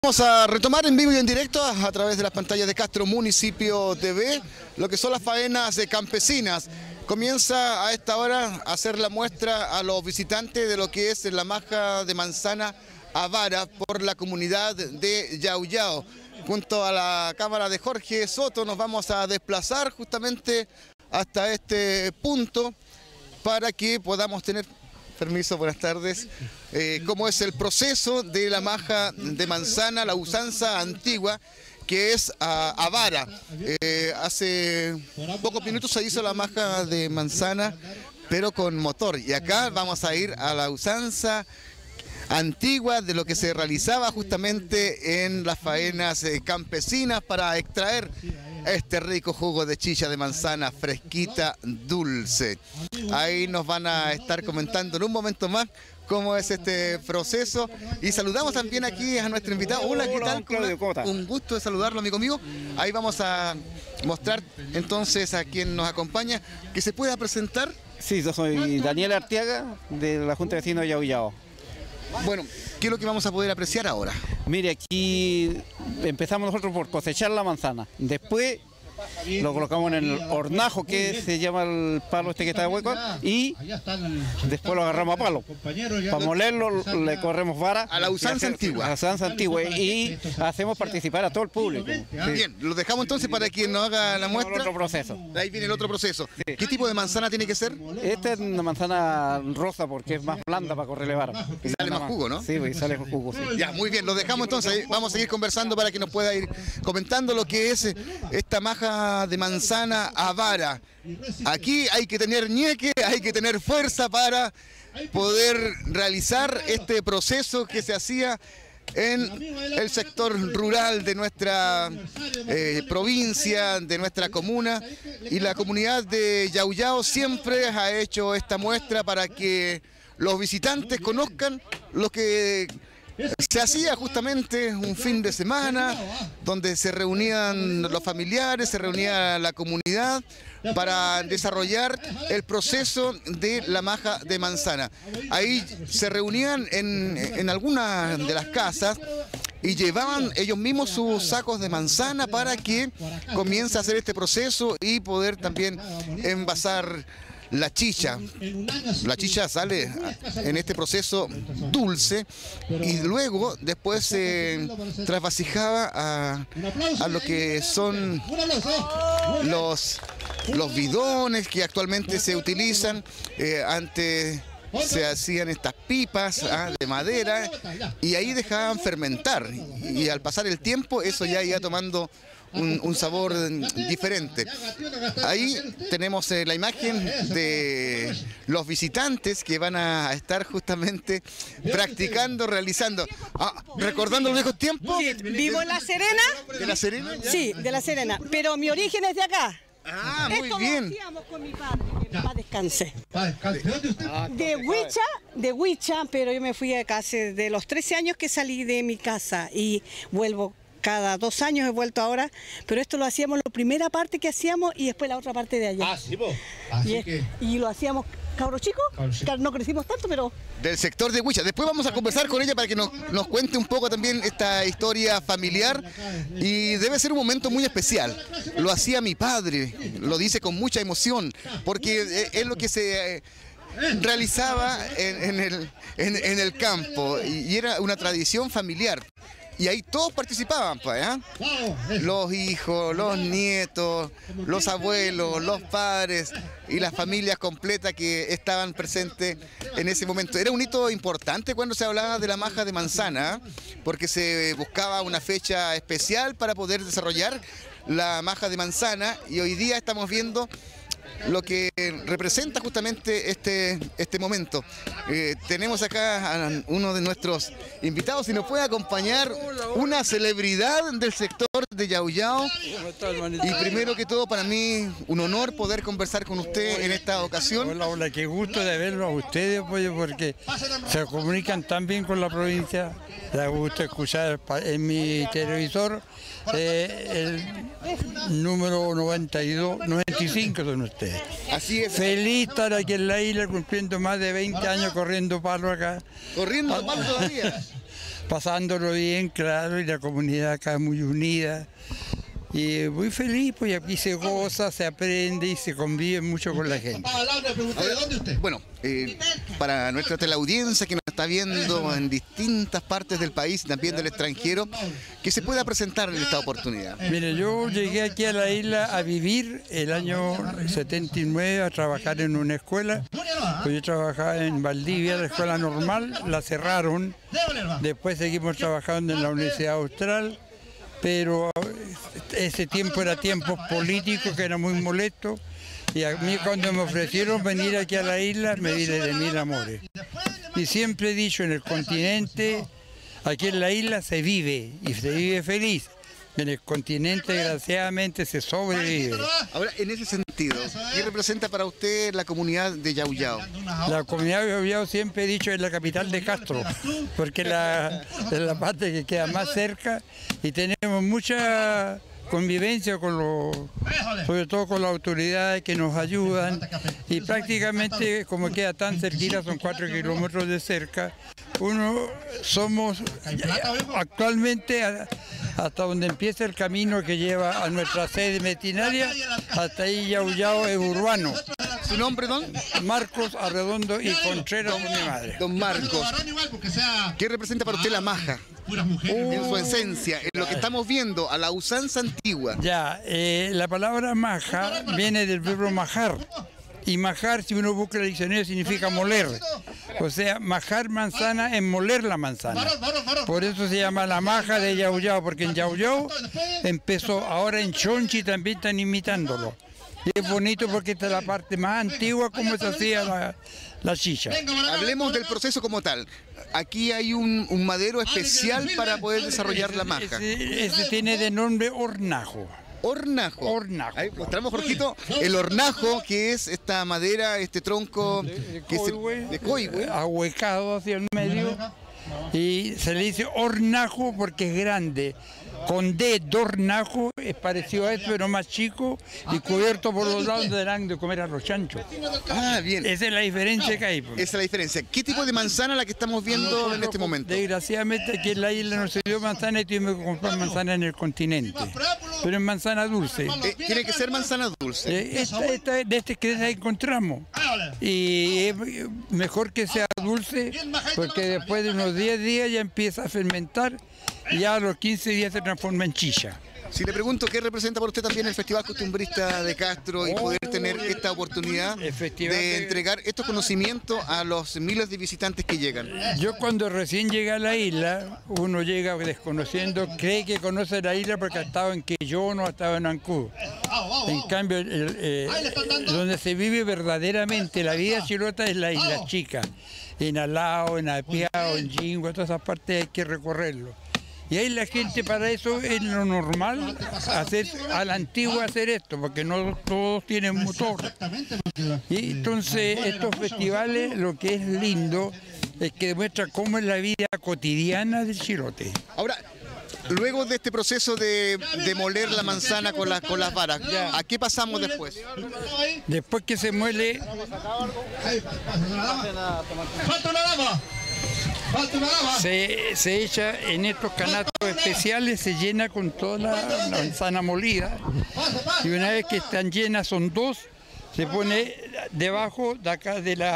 Vamos a retomar en vivo y en directo a través de las pantallas de Castro Municipio TV lo que son las faenas campesinas. Comienza a esta hora a hacer la muestra a los visitantes de lo que es la maja de manzana avara por la comunidad de Yauyao. Junto a la cámara de Jorge Soto nos vamos a desplazar justamente hasta este punto para que podamos tener... Permiso, buenas tardes. ¿Cómo es el proceso de la maja de manzana, la usanza antigua, que es avara? Hace pocos minutos se hizo la maja de manzana, pero con motor. Y acá vamos a ir a la usanza antigua de lo que se realizaba justamente en las faenas campesinas para extraer este rico jugo de chicha de manzana fresquita, dulce. Ahí nos van a estar comentando en un momento más cómo es este proceso. Y saludamos también aquí a nuestro invitado. Hola, ¿qué tal? Claudio, ¿cómo estás? Un gusto de saludarlo, amigo mío. Ahí vamos a mostrar entonces a quien nos acompaña, que se pueda presentar. Sí, yo soy Daniel Arteaga, de la Junta de Vecinos de Yauyao. Bueno, ¿qué es lo que vamos a poder apreciar ahora? Mire, aquí empezamos nosotros por cosechar la manzana. Después lo colocamos en el hornajo, que se llama el palo este que está de hueco, y después lo agarramos a palo. Para molerlo le corremos vara. A la usanza antigua. A la usanza antigua, y hacemos participar a todo el público. Sí. Bien, lo dejamos entonces para quien nos haga la muestra. Otro proceso. Ahí viene el otro proceso. Sí. ¿Qué tipo de manzana tiene que ser? Esta es una manzana rosa porque es más blanda para correrle vara. Y sale más jugo, ¿no? Sí, pues, sale con jugo, sí. Ya, muy bien, lo dejamos entonces. Ahí vamos a seguir conversando para que nos pueda ir comentando lo que es esta maja de manzana avara. Aquí hay que tener ñeque, hay que tener fuerza para poder realizar este proceso que se hacía en el sector rural de nuestra provincia, de nuestra comuna, y la comunidad de Yauyao siempre ha hecho esta muestra para que los visitantes conozcan lo que se hacía justamente un fin de semana, donde se reunían los familiares, se reunía la comunidad para desarrollar el proceso de la maja de manzana. Ahí se reunían en algunas de las casas y llevaban ellos mismos sus sacos de manzana para que comience a hacer este proceso y poder también envasar la chicha. La chicha sale en este proceso dulce y luego después se trasvasijaba a lo que son los bidones que actualmente se utilizan. Antes se hacían estas pipas de madera y ahí dejaban fermentar, y al pasar el tiempo eso ya iba tomando un sabor diferente. Ahí tenemos la imagen de los visitantes que van a estar justamente practicando, realizando, recordando los viejos tiempos. Sí, vivo en La Serena. ¿De La Serena? Sí, de La Serena, pero mi origen es de acá. Ah, muy Esto bien. lo hacíamos con mi padre, que en paz descanse. De Huicha, pero yo me fui acá hace de los 13 años que salí de mi casa y vuelvo cada 2 años, he vuelto ahora, pero esto lo hacíamos, la primera parte que hacíamos y después la otra parte de allá. Ah, sí, po. Y lo hacíamos cabros chicos, no crecimos tanto, pero... Del sector de Huicha. Después vamos a conversar con ella para que nos cuente un poco también esta historia familiar, y debe ser un momento muy especial. Lo hacía mi padre, lo dice con mucha emoción, porque es lo que se realizaba en el campo, y era una tradición familiar. Y ahí todos participaban, pues, los hijos, los nietos, los abuelos, los padres y las familias completas que estaban presentes en ese momento. Era un hito importante cuando se hablaba de la maja de manzana, porque se buscaba una fecha especial para poder desarrollar la maja de manzana, y hoy día estamos viendo lo que representa justamente este momento. Tenemos acá a uno de nuestros invitados, si nos puede acompañar una celebridad del sector de Yauyao. Y primero que todo, para mí un honor poder conversar con usted en esta ocasión. Hola, hola, qué gusto de verlos a ustedes, pues, porque se comunican tan bien con la provincia. Da gusto escuchar en mi televisor el número 92, 95 son ustedes. Así es. Feliz estar aquí en la isla cumpliendo más de 20 años corriendo palo acá. Corriendo palo todavía. pasándolo bien, claro, y la comunidad acá es muy unida. Y muy feliz, pues aquí se goza, se aprende y se convive mucho con la gente. Bueno, para nuestra teleaudiencia que nos está viendo en distintas partes del país y también del extranjero, que se pueda presentar en esta oportunidad. Mire, yo llegué aquí a la isla a vivir el año 79, a trabajar en una escuela. Pues yo trabajaba en Valdivia, la escuela normal, la cerraron. Después seguimos trabajando en la Universidad Austral. Pero ese tiempo era tiempo político que era muy molesto, y a mí cuando me ofrecieron venir aquí a la isla me vine de mil amores. Y siempre he dicho, en el continente, aquí en la isla se vive y se vive feliz. En el continente, desgraciadamente, se sobrevive. Ahora, en ese sentido, ¿qué representa para usted la comunidad de Yauyao? La comunidad de Yauyao siempre he dicho es la capital de Castro, porque es la parte que queda más cerca y tenemos mucha convivencia sobre todo con las autoridades que nos ayudan, y prácticamente como queda tan cerquita, son 4 kilómetros de cerca, somos actualmente hasta donde empieza el camino que lleva a nuestra sede metinaria, hasta ahí Yauyao es urbano. ¿Su nombre, don? Marcos Arredondo y Contreras, con mi madre. Don Marcos, ¿qué representa para usted la maja? En su esencia, en lo que estamos viendo, a la usanza antigua. Ya, la palabra maja viene del verbo majar. Y majar, si uno busca el diccionario, significa moler. O sea, majar manzana es moler la manzana. Por eso se llama la maja de Yauyao, porque en Yauyao empezó, ahora en Chonchi también están imitándolo. Y es bonito porque esta es la parte más antigua como se hacía la chicha. Hablemos del proceso como tal. Aquí hay un madero especial para poder desarrollar la maja. Ese tiene de nombre hornajo. Hornajo. Hornajo. Ahí mostramos, Jorgito, el hornajo, que es esta madera, este tronco de coihue, ahuecado hacia el medio, y se le dice hornajo porque es grande. Con D, dornajo, es parecido a esto, pero más chico, y cubierto por los lados donde dan de comer a los chanchos. Ah, bien. Esa es la diferencia que hay. Esa es la diferencia. ¿Qué tipo de manzana la que estamos viendo en este momento? Desgraciadamente aquí en la isla no se dio manzana y tuvimos que comprar manzana en el continente. Pero es manzana dulce. Tiene que ser manzana dulce. De este que encontramos. Y es mejor que sea dulce, porque después de unos 10 días ya empieza a fermentar. Y ya a los 15 días se transforma en chicha. Si le pregunto qué representa para usted también el Festival Costumbrista de Castro y poder tener esta oportunidad de entregar estos conocimientos a los miles de visitantes que llegan. Yo cuando recién llegué a la isla, uno llega desconociendo, cree que conoce la isla porque ha estado en Quellón o ha estado en Ancud. En cambio, donde se vive verdaderamente la vida chilota es la isla chica. En Alao, en Apiao, en Jingua, todas esas partes hay que recorrerlo. Y ahí la gente, para eso es lo normal, a la antigua hacer esto, porque no todos tienen motor. Y entonces estos festivales, lo que es lindo, es que demuestra cómo es la vida cotidiana del chilote. Ahora, luego de este proceso de moler la manzana con las varas, ¿a qué pasamos después? Después que se muele... Se echa en estos canatos especiales, se llena con toda la manzana molida, y una vez que están llenas, son 2, se pone debajo de acá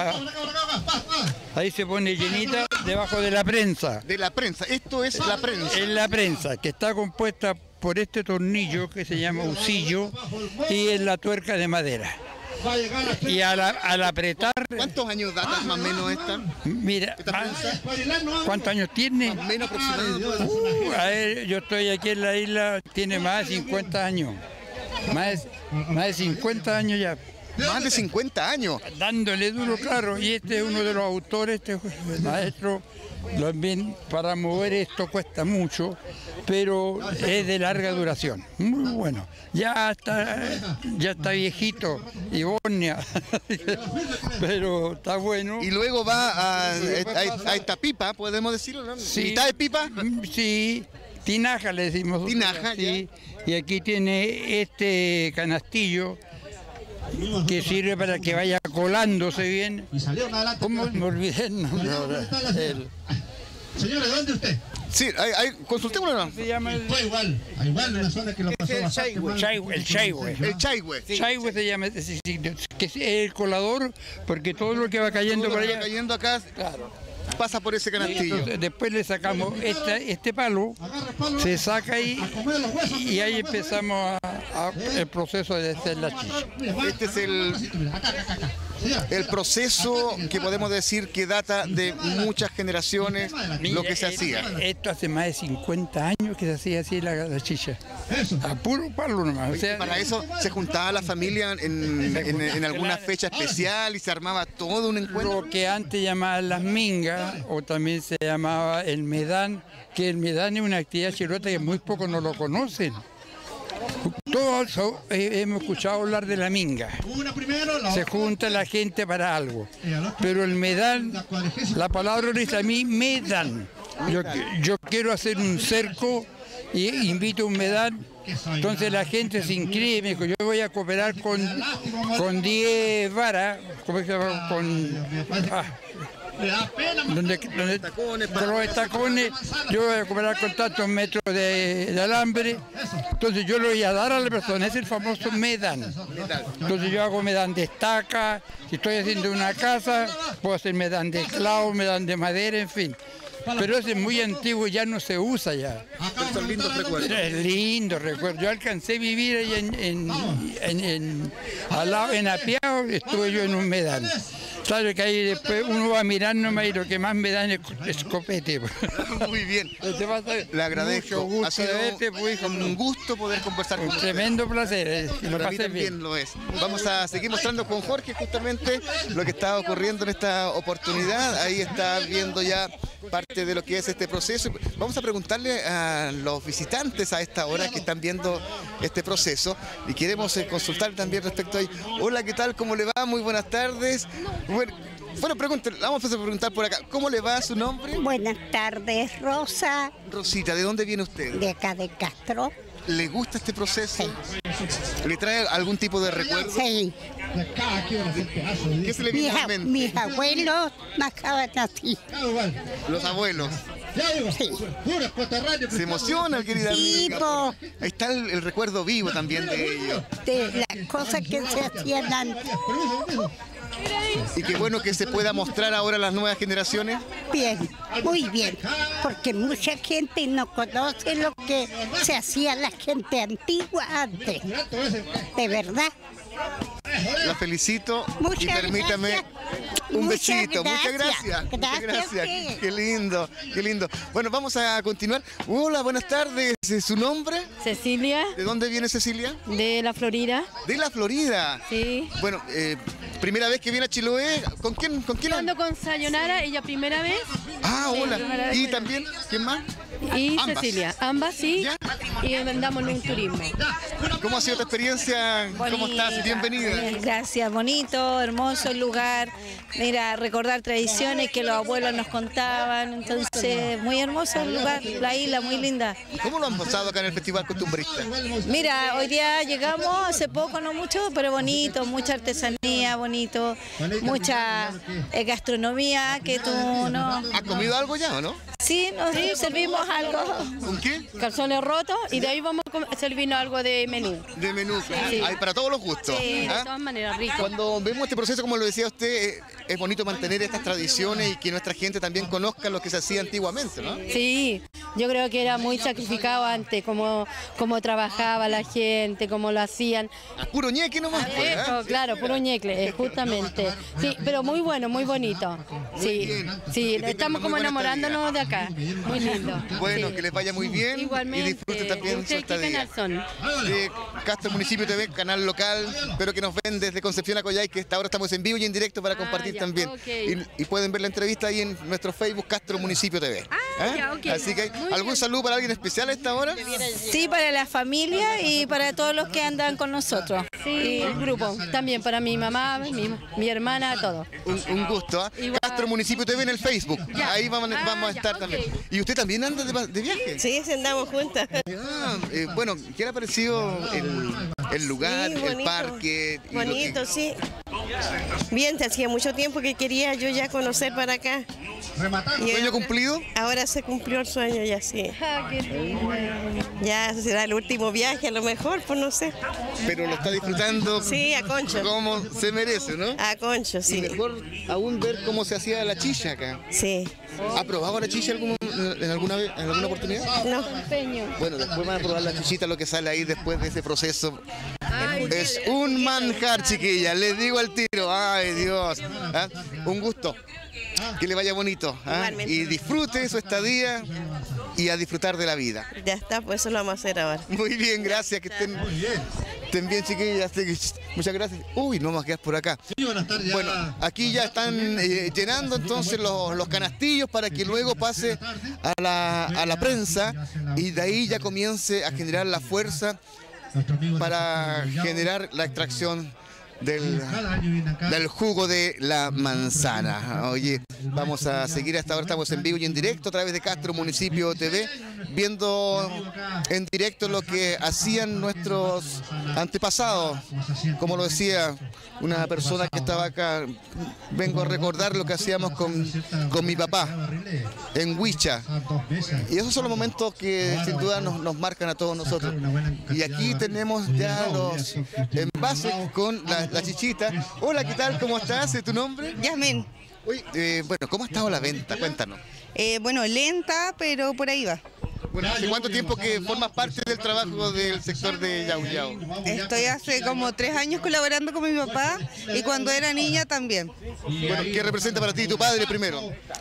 ahí se pone llenita debajo de la prensa. De la prensa, esto es la prensa. Es la prensa, que está compuesta por este tornillo que se llama usillo y es la tuerca de madera. Y al apretar... ¿Cuántos años data más o menos esta? Mira, ¿cuántos años tiene? Más o menos aproximadamente. A ver, yo estoy aquí en la isla, tiene más de 50 años. Más de 50 años ya. Más de 50 años. Dándole duro, claro. Y este es uno de los autores, este maestro. También para mover esto cuesta mucho, pero es de larga duración. Muy bueno. Ya está viejito y bornea, pero está bueno. Y luego va a esta pipa, ¿podemos decirlo? ¿No? Sí. ¿Mitad de pipa? Sí, tinaja le decimos. Tinaja, sí. Y aquí tiene este canastillo que sirve para que vaya colándose bien. ¿Cómo me olvidé el nombre ahora? Señora, ¿de dónde usted? Sí, consultémoslo. Se llama el Igual una zona que lo pasó bastante mal. chaihue. El chaihue. Chaihue se llama, que es el colador, porque todo lo que va cayendo por allá. Cayendo acá, Claro. pasa por ese canastillo. Entonces, después le sacamos este palo, se saca ahí y ahí empezamos el proceso de hacer la chicha. Este es el proceso que podemos decir que data de muchas generaciones, lo que se hacía. Esto hace más de 50 años que se hacía así la chicha. A puro palo nomás. O sea, Para eso se juntaba la familia en alguna fecha especial y se armaba todo un encuentro. lo que antes llamaban las mingas, o también se llamaba el medán, que el medán es una actividad chilota que muy pocos no lo conocen. Todos hemos escuchado hablar de la minga. Se junta la gente para algo. Pero el medán, la palabra dice a mí, medán. Yo quiero hacer un cerco y invito a un medán. Entonces la gente se inscribe, me dijo, yo voy a cooperar con 10 varas, ¿cómo se llama? Donde con los tacones, yo voy a cooperar con tantos metros de alambre. Entonces yo lo voy a dar a la persona, es el famoso medán. Entonces yo hago medán de estaca, si estoy haciendo una casa, puedo hacer medán de clavo, medán de madera, en fin. Pero ese es muy antiguo, ya no se usa ya. Son lindos recuerdos. Es lindo recuerdo. Yo alcancé a vivir ahí al lado, en Apiao, estuve yo en un medán. Sabe que ahí después uno va a mirar nomás y lo que más me dan es copete. Muy bien. Le agradezco. Mucho gusto ha sido de verte, pues, un gusto poder conversar con Un usted. tremendo placer. Que lo Para mí pases también bien. lo es. Vamos a seguir mostrando con Jorge justamente lo que está ocurriendo en esta oportunidad. Ahí está viendo ya parte de lo que es este proceso. Vamos a preguntarle a los visitantes a esta hora que están viendo este proceso y queremos consultar también respecto a ahí. Hola, ¿qué tal? ¿Cómo le va? Muy buenas tardes. Bueno, pregúntale, vamos a preguntar por acá. ¿Cómo le va? ¿Su nombre? Buenas tardes, Rosa, Rosita, ¿de dónde viene usted? de acá de Castro. ¿Le gusta este proceso? ¿Le trae algún tipo de recuerdo? Sí, ¿Qué se le viene a la mente? mis abuelos nacaban así. Los abuelos. Sí, Se emociona, querida Sí, amiga. po. Ahí está el recuerdo vivo también de ellos. de las cosas que se hacían antes. Y qué bueno que se pueda mostrar ahora a las nuevas generaciones. Bien, muy bien, porque mucha gente no conoce lo que se hacía la gente antigua antes. De verdad. La felicito y Muchas permítame gracias. un Muchas besito. Muchas gracias. gracias. Muchas Gracias a gracias. usted. Qué lindo, qué lindo. Bueno, vamos a continuar. Hola, buenas tardes. ¿Su nombre? Cecilia, ¿De dónde viene Cecilia? de la Florida. De la Florida. Sí. Bueno, primera vez que viene a Chiloé. ¿Con quién? Yo ando con Sayonara, ella primera vez, Ah, Sí, hola. primera vez. Y también, ¿quién más? y Ambas. Cecilia. Ambas sí, ¿Ya? y andamos en un turismo. ¿Cómo ha sido tu experiencia? ¿Cómo estás? Bienvenida. Gracias, bonito, hermoso el lugar. Mira, recordar tradiciones que los abuelos nos contaban. Entonces, muy hermoso el lugar, la isla, muy linda. ¿Cómo lo han pasado acá en el Festival Costumbrista? Mira, hoy día llegamos, hace poco, no mucho, pero bonito, mucha artesanía, bonito, mucha gastronomía que tú no... ¿Has comido algo ya o no? Sí, nos servimos algo. ¿Con qué? Calzones rotos y de ahí vamos a servirnos algo de menú. De menú. Sí. Hay para todos los gustos. Sí, de ¿Ah? todas maneras, rico. Cuando vemos este proceso, como lo decía usted, es bonito mantener estas tradiciones y que nuestra gente también conozca lo que se hacía antiguamente, ¿no? Sí, yo creo que era muy sacrificado antes, cómo trabajaba la gente, cómo lo hacían. A puro ñeque nomás. pues, ¿ah? Eso, claro, puro ñecle, justamente. Sí, pero muy bueno, muy bonito. Sí, sí, Que tengan estamos muy como buena enamorándonos de acá. Muy lindo. Bueno, Sí. que les vaya muy bien Igualmente. y disfruten también su ¿Usted qué estadía. canal son? Castro Municipio TV, canal local, pero que nos ven desde Concepción a Coyhaique, que hasta ahora estamos en vivo y en directo para compartir ya, también. ok. Y pueden ver la entrevista ahí en nuestro Facebook Castro Municipio TV. ya, ok. Así que, Muy ¿algún bien. saludo para alguien especial a esta hora? Sí, para la familia y para todos los que andan con nosotros. Sí, el grupo. También para mi mamá, mi hermana, todo. Un gusto, ¿ah? Igual. Castro Municipio TV en el Facebook. Ya. Ahí vamos a ya, estar ok. también. ¿Y usted también anda de viaje? Sí, andamos juntas. Bueno, ¿qué le ha parecido el lugar, Sí, el bonito. parque? y lo que- Bonito, sí. Bien, te hacía mucho tiempo que quería yo ya conocer para acá. ¿Sueño cumplido? Ahora se cumplió el sueño, ya sí. Qué lindo. Ya será el último viaje, a lo mejor, pues no sé. Pero lo está disfrutando. Sí, a Concho. Como se merece, ¿no? A Concho, sí. Y mejor aún ver cómo se hacía la chicha acá. Sí. ¿Ha probado la chicha en alguna oportunidad? No. Bueno, después van a probar la chichita, lo que sale ahí después de ese proceso. Es un manjar, chiquilla, les digo al tiro. Ay, Dios. ¿Ah? Un gusto. Que le vaya bonito. ¿Ah? Y disfrute su estadía y a disfrutar de la vida. Ya está, pues eso lo vamos a hacer ahora. Muy bien, gracias. Que estén bien, chiquillas. Muchas gracias. Uy, no vamos a quedar por acá. Bueno, aquí ya están llenando entonces los canastillos para que luego pase a la prensa y de ahí ya comience a generar la fuerza para generar la extracción del jugo de la manzana. Oye, vamos a seguir hasta ahora, estamos en vivo y en directo a través de Castro Municipio TV, viendo en directo lo que hacían nuestros antepasados. Como lo decía una persona que estaba acá, vengo a recordar lo que hacíamos con mi papá en Huicha. Y esos son los momentos que sin duda nos marcan a todos nosotros. Y aquí tenemos ya los envases con la chichita. Hola, ¿qué tal? ¿Cómo estás? ¿Tu nombre? Yasmin. Uy, bueno, ¿cómo ha estado la venta? Cuéntanos. Bueno, lenta, pero por ahí va. Bueno, ¿hace cuánto tiempo que formas parte del trabajo del sector de Yau Yau? Estoy hace como 3 años colaborando con mi papá y cuando era niña también. Bueno, ¿qué representa para ti tu padre primero?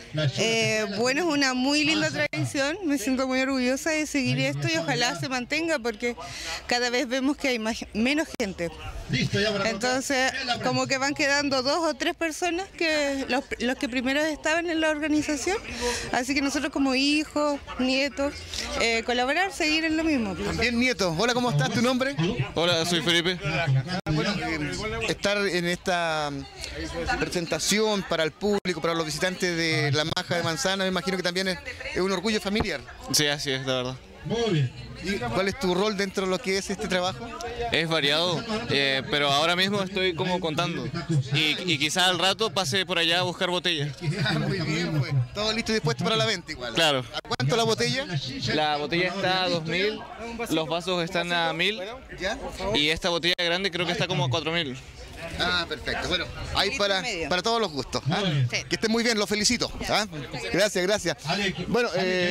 Bueno, es una muy linda tradición, me siento muy orgullosa de seguir esto y ojalá se mantenga porque cada vez vemos que hay menos gente. Entonces, como que van quedando 2 o 3 personas que los que primero estaban en la organización, así que nosotros como hijos, nietos, colaborar, seguir en lo mismo. También nietos. Hola, ¿cómo estás? ¿Tu nombre? Hola, soy Felipe. Bueno, estar en esta presentación para el público, para los visitantes de la maja de manzana, me imagino que también es un orgullo familiar. Sí, así es, la verdad. Muy bien. ¿Y cuál es tu rol dentro de lo que es este trabajo? Es variado, pero ahora mismo estoy como contando. Y quizás al rato pase por allá a buscar botellas. Muy bien, pues. Todo listo y dispuesto para la venta igual. Claro. ¿A cuánto la botella? La botella está a 2.000, los vasos están a 1.000 y esta botella grande creo que está como a 4.000. Ah, perfecto. Bueno, hay para todos los gustos. ¿Ah? Que estén muy bien, los felicito. ¿Ah? Gracias, gracias. Bueno,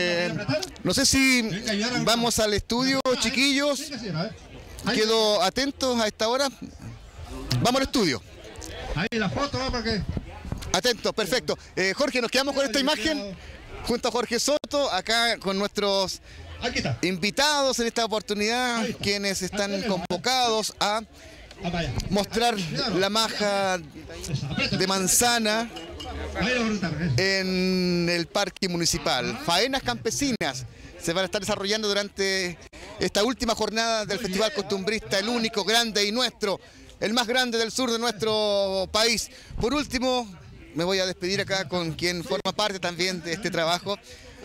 no sé si vamos al estudio, chiquillos. Quedo atentos a esta hora. Vamos al estudio. Ahí la foto, porque... Atentos, perfecto. Jorge, nos quedamos con esta imagen junto a Jorge Soto, acá con nuestros invitados en esta oportunidad, quienes están convocados a mostrar la maja de manzana en el parque municipal. Faenas campesinas se van a estar desarrollando durante esta última jornada del Festival Costumbrista, el único, grande y nuestro, el más grande del sur de nuestro país. Por último, me voy a despedir acá con quien forma parte también de este trabajo.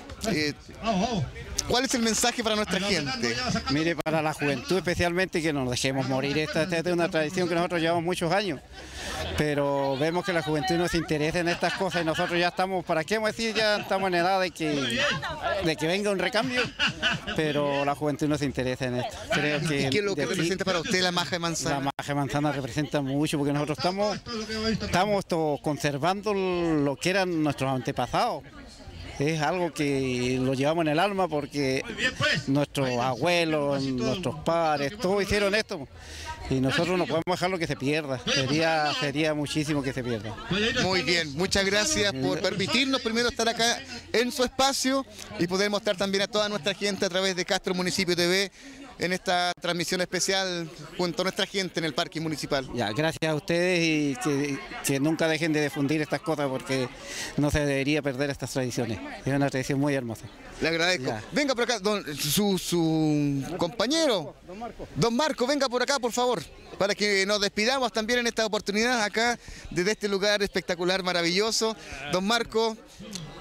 ¿Cuál es el mensaje para nuestra gente? Mire, para la juventud especialmente, que no nos dejemos morir. Esta es una tradición que nosotros llevamos muchos años, pero vemos que la juventud no se interesa en estas cosas y nosotros ya estamos, ¿para qué vamos a decir? Ya estamos en edad de que venga un recambio, pero la juventud no se interesa en esto. Creo que ¿Y qué es lo que representa para usted la maja de manzana? La maja de manzana representa mucho porque nosotros estamos conservando lo que eran nuestros antepasados. Es algo que lo llevamos en el alma porque nuestros abuelos, nuestros padres, todos hicieron esto. Y nosotros no podemos dejarlo que se pierda. Sería muchísimo que se pierda. Muy bien, muchas gracias por permitirnos primero estar acá en su espacio y poder mostrar también a toda nuestra gente a través de Castro Municipio TV en esta transmisión especial junto a nuestra gente en el parque municipal. Ya, gracias a ustedes y que nunca dejen de difundir estas cosas porque no se debería perder estas tradiciones. Es una tradición muy hermosa. Le agradezco. Ya. Venga por acá, su compañero, don Marco, venga por acá por favor, para que nos despidamos también en esta oportunidad acá desde este lugar espectacular, maravilloso. Don Marco,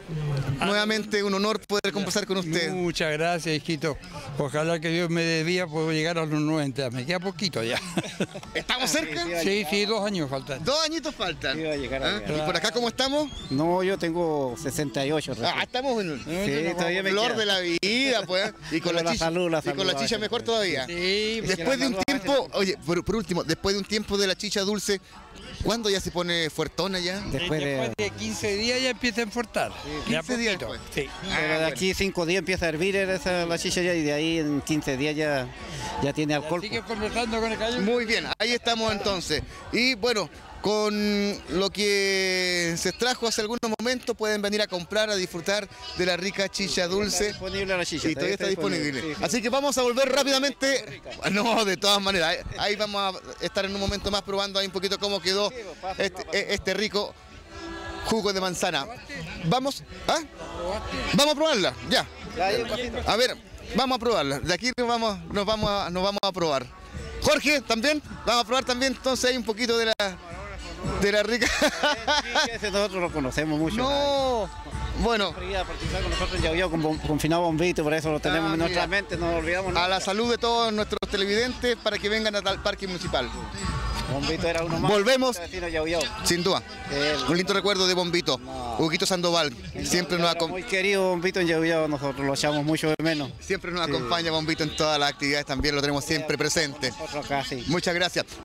Nuevamente un honor poder conversar con usted. Muchas gracias, hijito. Ojalá que Dios me dé vida, puedo llegar a los 90. Me queda poquito ya. ¿Estamos cerca? Sí, 2 años faltan. 2 añitos faltan. ¿Ah? ¿Y por acá cómo estamos? No, yo tengo 68. Estamos en Sí, todavía me flor queda. de la vida, pues. Y con Pero la chicha, salud, y con la chicha mejor todavía. Sí, Después de un tiempo, oye, por último, después de un tiempo de la chicha dulce, ¿cuándo ya se pone fuertona ya? Después de 15 días ya empieza a enfortar. 15 días poquito. después. Sí. Pero de aquí 5 días empieza a hervir la chicha ya y de ahí en 15 días ya tiene alcohol. Sigue conversando con el calle. Muy bien, ahí estamos entonces. Y bueno, con lo que se extrajo hace algunos momentos, pueden venir a comprar, a disfrutar de la rica chicha dulce. Está disponible la chicha. Y todavía está disponible. Sí, sí. Así que vamos a volver rápidamente. No, de todas maneras. Ahí vamos a estar en un momento más probando ahí un poquito cómo quedó este rico jugo de manzana. Vamos, ¿ah? Vamos a probarla, ya. A ver, vamos a probarla. De aquí nos vamos a probar. Jorge, ¿también? Vamos a probar también entonces ahí un poquito de la rica. Sí, ese nosotros lo conocemos mucho. No. Bueno. Participar con nosotros en Yauyao con Finado Bombito, por eso lo tenemos en nuestra mente, no lo olvidamos. A la salud de todos nuestros televidentes para que vengan al parque municipal. Bombito era uno más. Volvemos, Yauyao. sin duda. Un lindo recuerdo de Bombito. Huguito Sandoval. Siempre nos acompaña. Muy querido Bombito en Yauyao, nosotros lo echamos mucho de menos. Siempre nos acompaña Bombito en todas las actividades, también lo tenemos siempre presente. Nosotros acá, sí. Muchas gracias.